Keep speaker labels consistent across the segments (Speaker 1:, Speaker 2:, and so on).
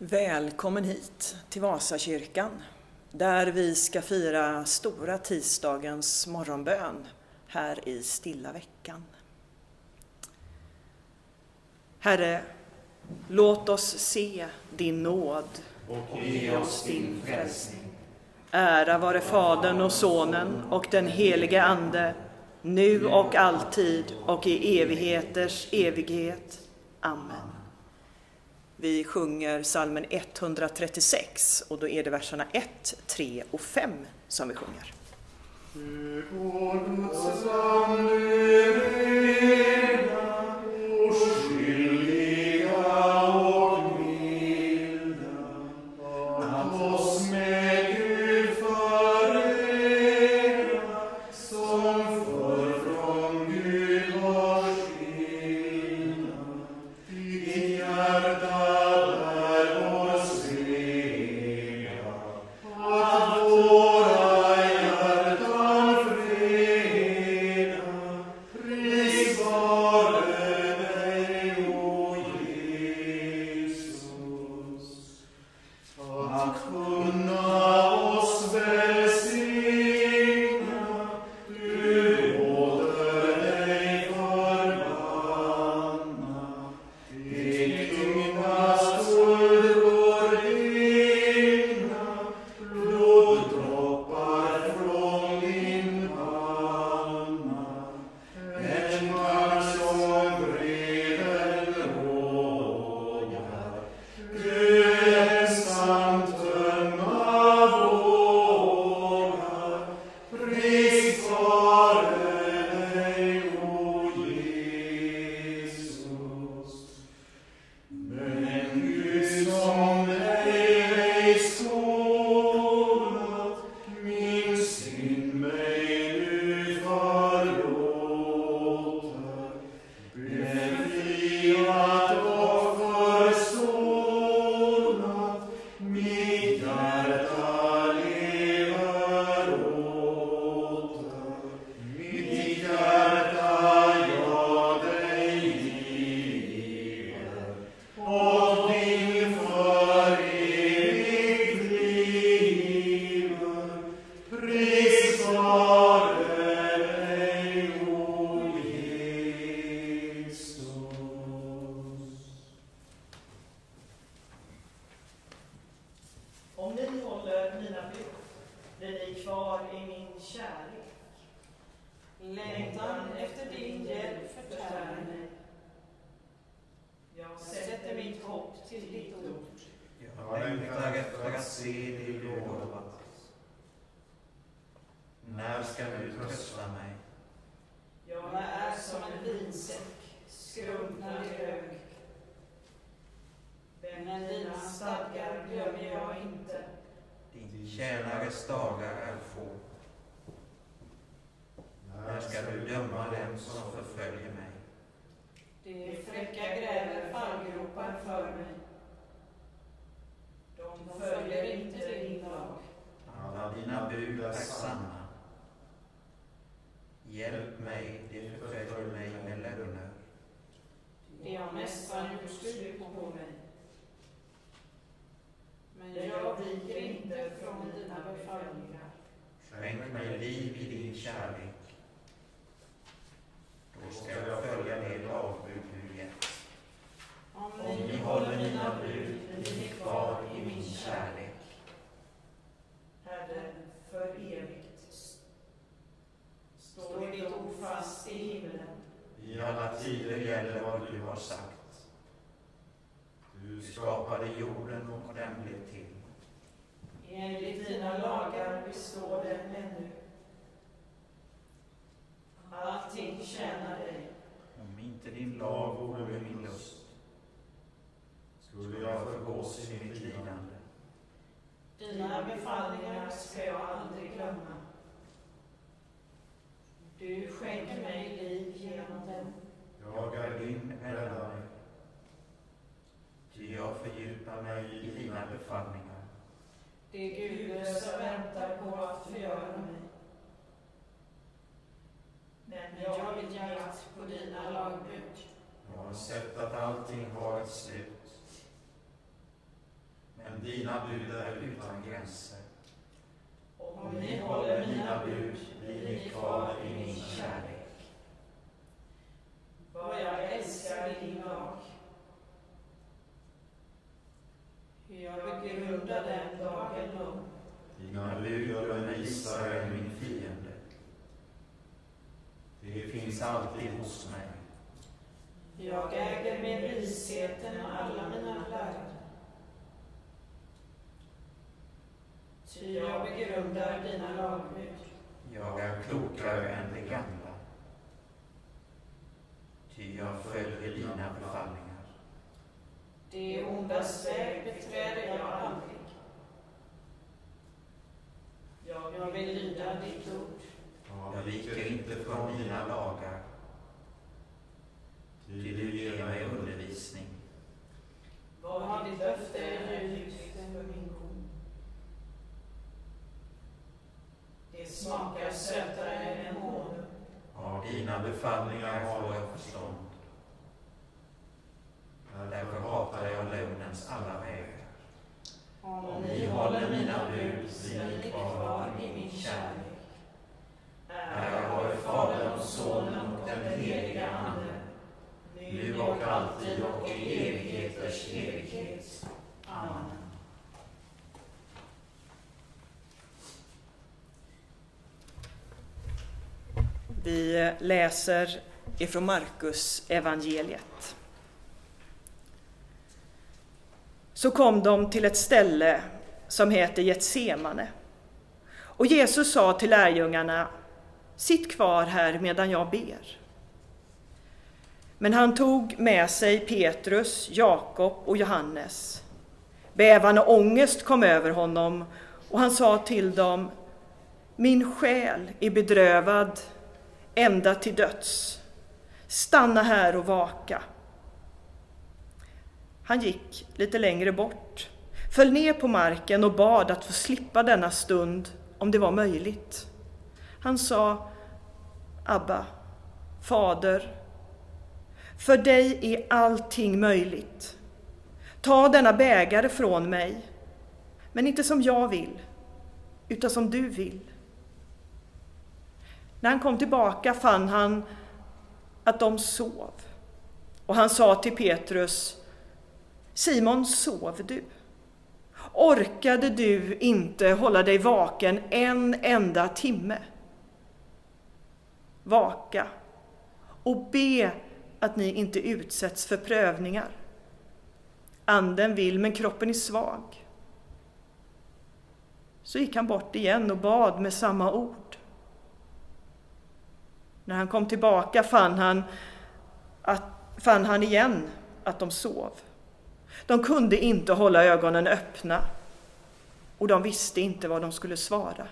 Speaker 1: Välkommen hit till Vasakyrkan, där vi ska fira stora tisdagens morgonbön här i stilla veckan. Herre, låt oss se din nåd
Speaker 2: och ge oss din frälsning.
Speaker 1: Ära vare Fadern och Sonen och den helige Ande, nu och alltid och i evigheters evighet. Amen. Vi sjunger psalmen 136 och då är det verserna 1, 3 och 5 som vi sjunger.
Speaker 3: Om ni håller mina bud, blir ni kvar i min kärlek. Längtan efter din hjälp förtär mig. Jag sätter mitt hopp till ditt ord.
Speaker 2: Jag längtar efter att se dig lovat. När ska du trösta mig?
Speaker 3: Jag är som en vinsäck, skrumpnad i hög. Men dina stadgar glömmer jag inte.
Speaker 2: Din tjänares dagar är få. När ska du döma dem som förföljer mig?
Speaker 3: De fräcka gräver fallgropar för mig. De följer inte din lag.
Speaker 2: Alla dina bud är sanna. Hjälp mig, de förföljer mig med lögner.
Speaker 3: De har nästan gjort slut på mig. Men jag viker inte från dina befallningar.
Speaker 2: Skänk mig liv i din kärlek. Då ska jag följa det lagbud du gett.
Speaker 3: Om
Speaker 2: Ni håller mina bud, blir ni kvar i min kärlek.
Speaker 3: Herre, för evigt står ditt ord fast i himlen.
Speaker 2: I alla tider gäller vad du har sagt. Du skapade jorden och den blev till.
Speaker 3: Enligt dina lagar består den ännu. Allting tjänar dig.
Speaker 2: Om inte din lag vore min lust, skulle jag förgås i mitt lidande.
Speaker 3: Dina befallningar ska jag aldrig glömma. Du skänker mig liv genom dem.
Speaker 2: Jag är din räddare. Ty jag fördjupar mig i dina befallningar.
Speaker 3: Det gudlösa väntar på att förgöra mig. Men jag vill ge akt på dina lagbud.
Speaker 2: Jag har sett att allting har ett slut. dina bud är utan gränser.
Speaker 3: Om ni håller mina bud blir ni kvar i min kärlek. Vad jag älskar din lag. Jag begrundar den dagen lång.
Speaker 2: Dina bud gör mig visare än min fiende. Det finns alltid hos mig.
Speaker 3: Jag äger med visheten alla mina lärare. Ty jag begrundar dina lagbud.
Speaker 2: Jag är klokare än det gamla. Ty jag följer dina befallningar.
Speaker 3: Det ondas väg beträder jag aldrig. Jag vill lyda ditt ord.
Speaker 2: Jag viker inte från dina lagar. Ty du ger mig undervisning.
Speaker 3: Vad ditt löfte är ljus för min kon. Det smakar sötare än honung.
Speaker 2: Av dina befallningar har jag förstånd. Därför hatar jag lögnens alla vägar.
Speaker 3: Om ni håller mina bud blir ni kvar i min kärlek. Ära vare Fadern och Sonen och den heliga Ande, nu och alltid och i evigheters evighet. Amen.
Speaker 1: Vi läser ifrån Markus evangeliet. Så kom de till ett ställe som heter Getsemane. Och Jesus sa till lärjungarna: sitt kvar här medan jag ber. Men han tog med sig Petrus, Jakob och Johannes. Bävan och ångest kom över honom och han sa till dem: min själ är bedrövad ända till döds. Stanna här och vaka. Han gick lite längre bort, föll ner på marken och bad att få slippa denna stund om det var möjligt. Han sa: Abba, Fader, för dig är allting möjligt. Ta denna bägare från mig, men inte som jag vill, utan som du vill. När han kom tillbaka fann han att de sov. Och han sa till Petrus: Simon, sov du? Orkade du inte hålla dig vaken en enda timme? Vaka och be att ni inte utsätts för prövningar. Anden vill, men kroppen är svag. Så gick han bort igen och bad med samma ord. När han kom tillbaka fann han igen att de sov. De kunde inte hålla ögonen öppna och de visste inte vad de skulle svara.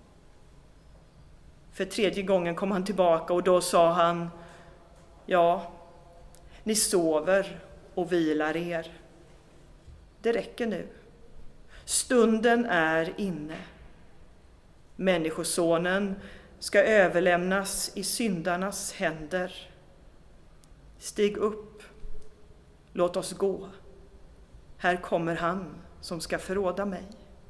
Speaker 1: För tredje gången kom han tillbaka och då sa han: ja, ni sover och vilar er. Det räcker nu. Stunden är inne. Människosonen ska överlämnas i syndarnas händer. Stig upp, låt oss gå. Här kommer han som ska förråda mig.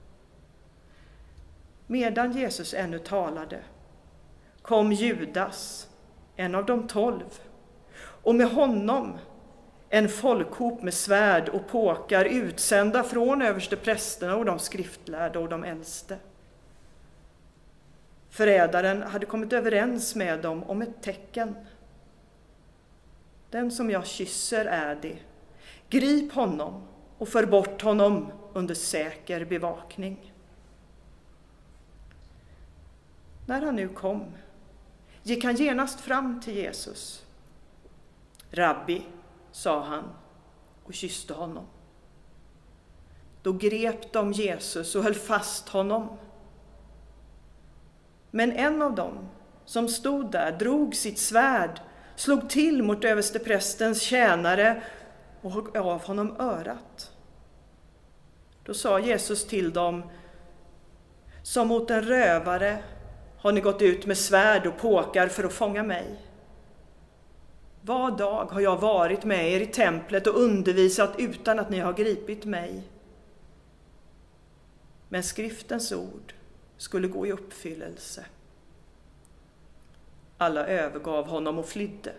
Speaker 1: Medan Jesus ännu talade kom Judas, en av de 12, och med honom en folkhop med svärd och påkar utsända från översteprästerna och de skriftlärda och de äldste. Förrädaren hade kommit överens med dem om ett tecken. Den som jag kysser är det. Grip honom och för bort honom under säker bevakning. När han nu kom gick han genast fram till Jesus. Rabbi, sa han och kysste honom. Då grep de Jesus och höll fast honom. Men en av dem som stod där drog sitt svärd, slog till mot översteprästens tjänare och högg av honom örat. Då sa Jesus till dem: som mot en rövare har ni gått ut med svärd och påkar för att fånga mig. Var dag har jag varit med er i templet och undervisat utan att ni har gripit mig. men skriftens ord skulle gå i uppfyllelse. Alla övergav honom och flydde.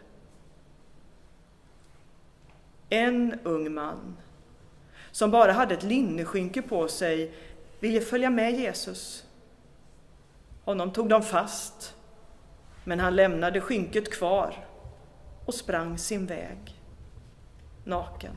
Speaker 1: En ung man som bara hade ett linneskynke på sig ville följa med Jesus. Honom tog de fast, men han lämnade skynket kvar och sprang sin väg, naken.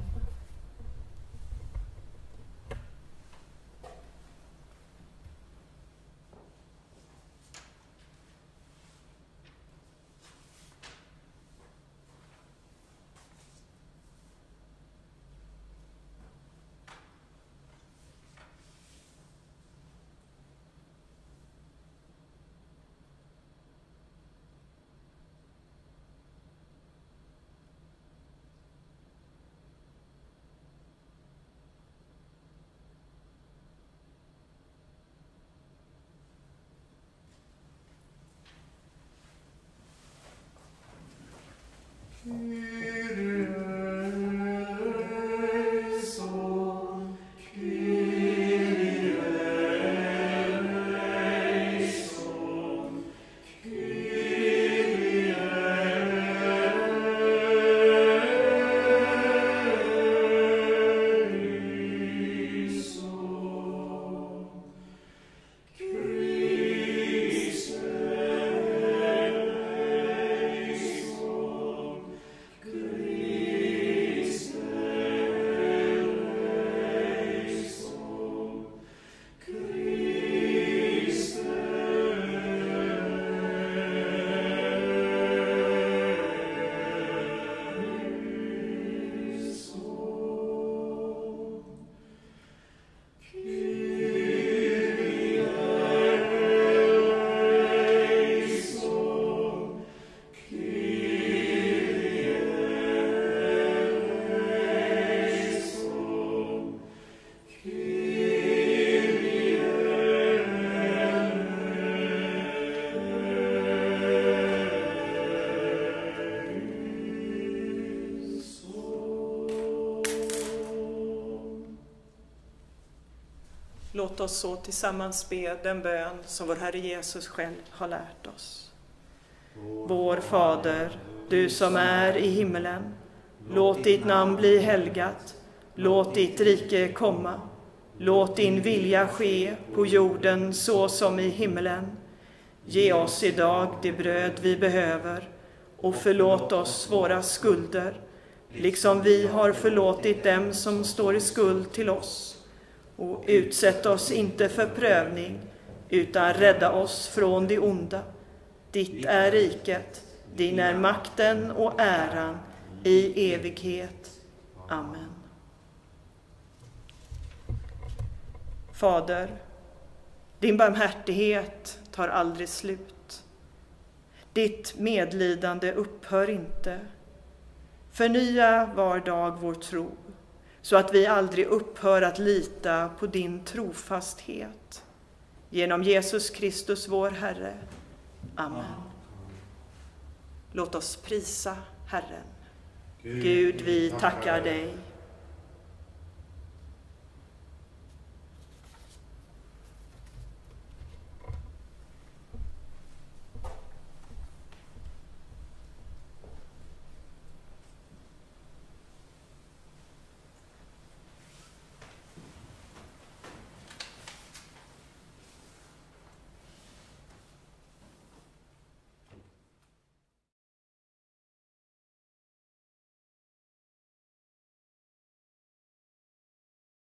Speaker 1: Låt oss så tillsammans be den bön som vår Herre Jesus själv har lärt oss. Vår Fader, du som är i himmelen, låt ditt namn bli helgat, låt ditt rike komma, låt din vilja ske på jorden så som i himmelen. Ge oss idag det bröd vi behöver och förlåt oss våra skulder, liksom vi har förlåtit dem som står i skuld till oss. Och utsätt oss inte för prövning, utan rädda oss från det onda. Ditt är riket, din är makten och äran i evighet. Amen. Fader, din barmhärtighet tar aldrig slut. Ditt medlidande upphör inte. Förnya var dag vår tro, så att vi aldrig upphör att lita på din trofasthet. Genom Jesus Kristus vår Herre. Amen. Låt oss prisa Herren. Gud, vi tackar dig